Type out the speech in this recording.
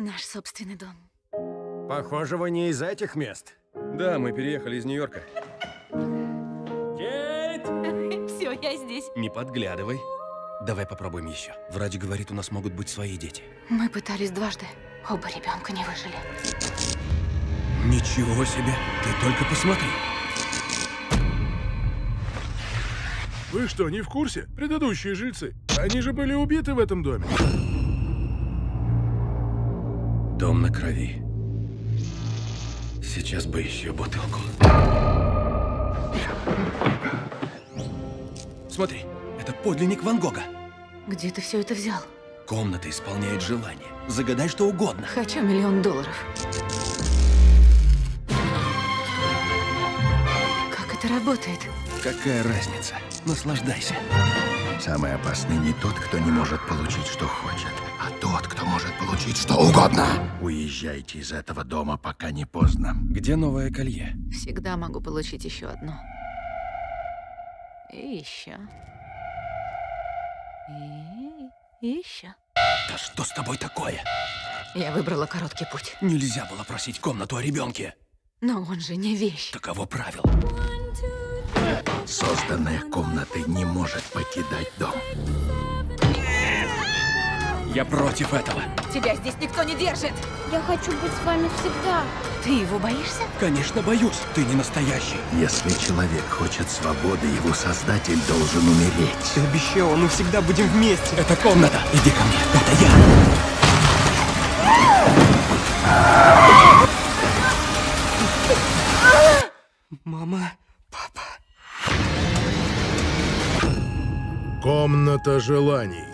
Наш собственный дом. Похоже, вы не из этих мест. Да, мы переехали из Нью-Йорка. Кейт! Все, я здесь. Не подглядывай. Давай попробуем еще. Врач говорит, у нас могут быть свои дети. Мы пытались дважды. Оба ребенка не выжили. Ничего себе! Ты только посмотри. Вы что, не в курсе? Предыдущие жильцы, они же были убиты в этом доме. Дом на крови. Сейчас бы еще бутылку. Смотри, это подлинник Ван Гога. Где ты все это взял? Комната исполняет желание. Загадай что угодно. Хочу $1 000 000. Как это работает? Какая разница? Наслаждайся. Самый опасный не тот, кто не может получить, что хочет, а тот, кто может получить что угодно. Уезжайте из этого дома, пока не поздно. Где новое колье? Всегда могу получить еще одно. И еще. И еще. Да что с тобой такое? Я выбрала короткий путь. Нельзя было просить комнату о ребенке. Но он же не вещь. Таково правило. Созданная комнатой не может покидать дом. Я против этого. Тебя здесь никто не держит. Я хочу быть с вами всегда. Ты его боишься? Конечно, боюсь. Ты не настоящий. Если человек хочет свободы, его создатель должен умереть. Ты обещала, мы всегда будем вместе. Это комната. Иди ко мне. Это я. Мама, папа. Комната желаний.